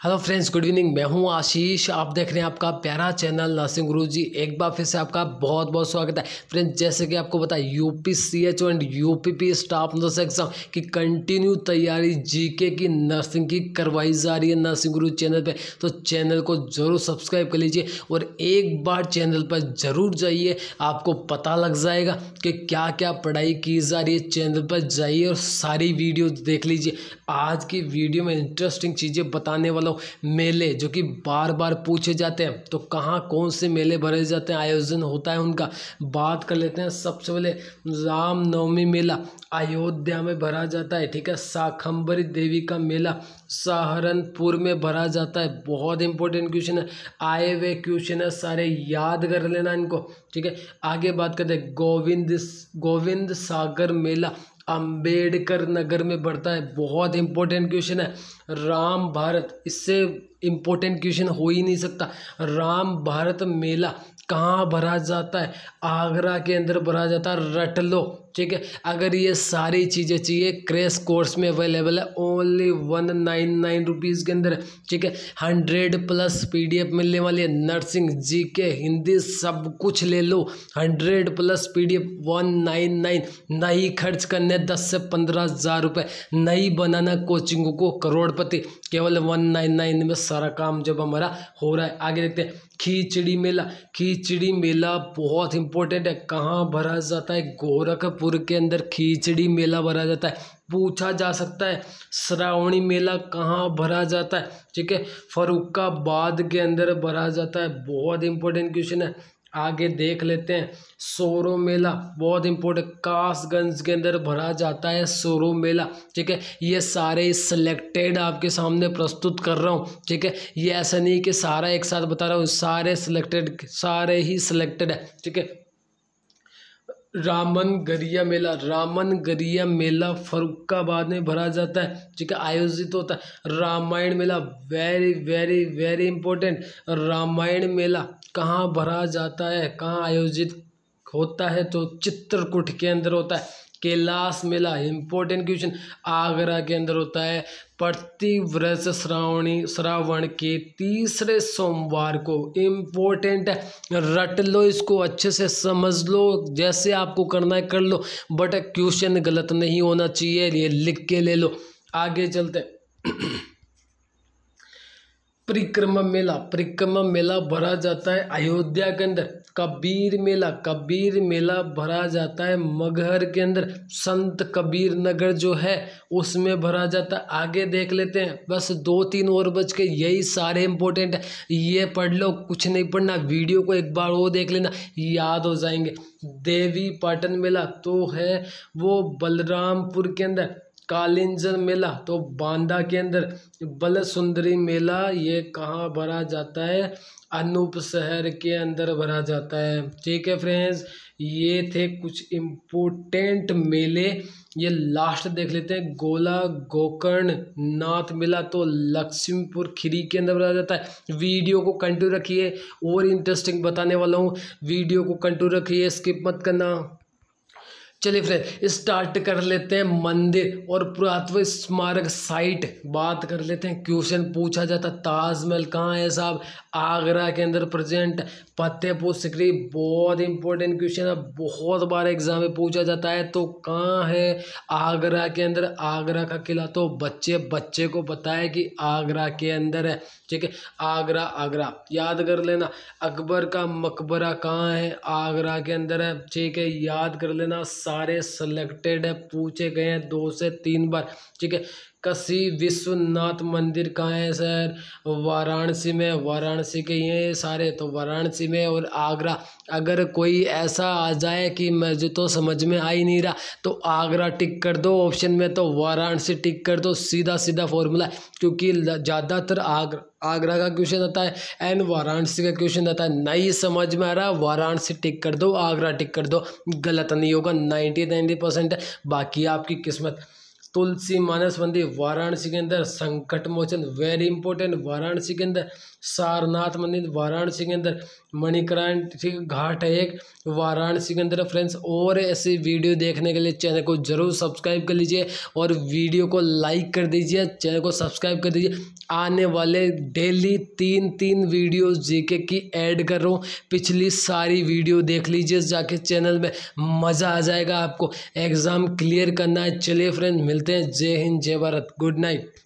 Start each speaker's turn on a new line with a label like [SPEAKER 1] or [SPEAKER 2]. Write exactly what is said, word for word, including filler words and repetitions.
[SPEAKER 1] Hello friends, good evening. मैं हूं आशीष, आप देख रहे हैं आपका प्यारा चैनल नर्सिंग गुरुजी। एक बार फिर से आपका बहुत बहुत स्वागत है फ्रेंड्स। जैसे कि आपको पता है UP CHO and UPP staff nurse exam की कंटिन्यू तैयारी जीके की नर्सिंग की करवाई जा रही है नर्सिंग गुरु चैनल पे। तो चैनल को जरूर सब्सक्राइब कर लीजिए और एक बार चैनल पर जरूर जाइए, आपको पता लग जाएगा कि क्या क्या पढ़ाई की जा रही है। चैनल पर जाइए और सारी वीडियो देख लीजिए। आज की वीडियो में इंटरेस्टिंग चीज़ें बताने वाला मेले जो कि बार बार पूछे जाते हैं, तो कहाँ कौन से मेले भरे जाते हैं, आयोजन होता है उनका, बात कर लेते हैं। सबसे पहले रामनवमी मेला अयोध्या में भरा जाता है, ठीक है। शाकंभरी देवी का मेला सहारनपुर में भरा जाता है। बहुत इंपॉर्टेंट क्वेश्चन है, आए हुए क्वेश्चन है, सारे याद कर लेना इनको, ठीक है। आगे बात करते हैं गोविंद गोविंद सागर मेला अंबेडकर नगर में बढ़ता है। बहुत इंपॉर्टेंट क्वेश्चन है। राम भारत, इससे इंपॉर्टेंट क्वेश्चन हो ही नहीं सकता। राम भारत मेला कहाँ भरा जाता है? आगरा के अंदर भरा जाता है, रट लो, ठीक है। अगर ये सारी चीज़ें चाहिए क्रैश कोर्स में अवेलेबल है, only one nine nine rupees के अंदर, ठीक है। हंड्रेड प्लस पीडीएफ मिलने वाली है, नर्सिंग जीके हिंदी सब कुछ ले लो। Hundred plus PDF one nine nine. नहीं खर्च करने दस से पंद्रह हज़ार रुपये, नहीं बनाना कोचिंग को करोड़पति, केवल वन नाइन नाइन में सारा काम जब हमारा हो रहा है। आगे देखते हैं खिचड़ी मेला। खिचड़ी मेला बहुत इंपॉर्टेंट है, कहाँ भरा जाता है? गोरखपुर के अंदर खिचड़ी मेला भरा जाता है। पूछा जा सकता है श्रावणी मेला कहाँ भरा जाता है, ठीक है। फर्रुखाबाद के अंदर भरा जाता है। बहुत इंपॉर्टेंट क्वेश्चन है। आगे देख लेते हैं सोरो मेला, बहुत इंपॉर्टेंट, कासगंज के अंदर भरा जाता है सोरो मेला, ठीक है। ये सारे सिलेक्टेड आपके सामने प्रस्तुत कर रहा हूँ, ठीक है। ये ऐसा नहीं कि सारा एक साथ बता रहा हूँ, सारे सिलेक्टेड, सारे ही सिलेक्टेड है, ठीक है। रामन गरिया मेला, रामन गरिया मेला फर्रुखाबाद में भरा जाता है, ठीक है, आयोजित होता है। रामायण मेला very very very important. Ramayana मेला कहाँ भरा जाता है, कहाँ आयोजित होता है? तो चित्रकूट के अंदर होता है। कैलाश मेला इंपॉर्टेंट क्वेश्चन, आगरा के अंदर होता है। प्रतिव्रत श्रावणी श्रावण के तीसरे सोमवार को, इम्पोर्टेंट है, रट लो इसको, अच्छे से समझ लो, जैसे आपको करना है कर लो, बट क्वेश्चन गलत नहीं होना चाहिए, ये लिख के ले लो। आगे चलते परिक्रमा मेला, परिक्रमा मेला भरा जाता है अयोध्या के अंदर। कबीर मेला, कबीर मेला भरा जाता है मगहर के अंदर, संत कबीर नगर जो है उसमें भरा जाता है। आगे देख लेते हैं, बस दो तीन और बच के, यही सारे इंपॉर्टेंट है, ये पढ़ लो, कुछ नहीं पढ़ना, वीडियो को एक बार वो देख लेना, याद हो जाएंगे। देवी पाटन मेला तो है वो बलरामपुर के अंदर। कालिंजर मेला तो बांदा के अंदर। बल सुंदरी मेला ये कहाँ भरा जाता है? अनूप शहर के अंदर भरा जाता है, ठीक है फ्रेंड्स। ये थे कुछ इम्पोर्टेंट मेले। ये लास्ट देख लेते हैं, गोला गोकर्ण नाथ मेला तो लक्ष्मीपुर खीरी के अंदर भरा जाता है। वीडियो को कंटिन्यू रखिए, और इंटरेस्टिंग बताने वाला हूँ, वीडियो को कंटिन्यू रखिए, स्किप मत करना। चलिए फ्रेंड स्टार्ट कर लेते हैं मंदिर और पुरातत्व स्मारक साइट, बात कर लेते हैं। क्वेश्चन पूछा जाता है ताजमहल कहाँ है साहब? आगरा के अंदर प्रेजेंट। फतेहपुर सिकरी, बहुत इंपॉर्टेंट क्वेश्चन है, बहुत बार एग्जाम में पूछा जाता है, तो कहाँ है? आगरा के अंदर। आगरा का किला तो बच्चे बच्चे को पता है कि आगरा के अंदर है, ठीक है। आगरा आगरा याद कर लेना। अकबर का मकबरा कहाँ है? आगरा के अंदर है, ठीक है, याद कर लेना। सारे सिलेक्टेड है, पूछे गए हैं दो से तीन बार, ठीक है। काशी विश्वनाथ मंदिर कहाँ है सर? वाराणसी में, वाराणसी के ये सारे तो वाराणसी में। और आगरा, अगर कोई ऐसा आ जाए कि मुझे तो समझ में आ ही नहीं रहा, तो आगरा टिक कर दो ऑप्शन में, तो वाराणसी टिक कर दो, सीधा सीधा फॉर्मूला, क्योंकि ज़्यादातर आगरा आगरा का क्वेश्चन आता है एंड वाराणसी का क्वेश्चन आता है। नहीं समझ में आ रहा, वाराणसी टिक कर दो, आगरा टिक कर दो, गलत नहीं होगा, नाइन्टी नाइन्टी परसेंट है, बाकी आपकी किस्मत। तुलसी मानस मंदिर वाराणसी के अंदर, संकट मोचन वेरी इंपॉर्टेंट वाराणसी के अंदर, सारनाथ मंदिर वाराणसी के अंदर, मणिकर्ण घाट है एक वाराणसी के अंदर फ्रेंड्स। और ऐसी वीडियो देखने के लिए चैनल को जरूर सब्सक्राइब कर लीजिए और वीडियो को लाइक कर दीजिए, चैनल को सब्सक्राइब कर दीजिए। आने वाले डेली तीन तीन वीडियो जीके की ऐड कर रहा हूँ, पिछली सारी वीडियो देख लीजिए जाके चैनल में, मज़ा आ जाएगा आपको। एग्ज़ाम क्लियर करना है। चलिए फ्रेंड्स, मिलते हैं। जय हिंद, जय भारत, गुड नाइट।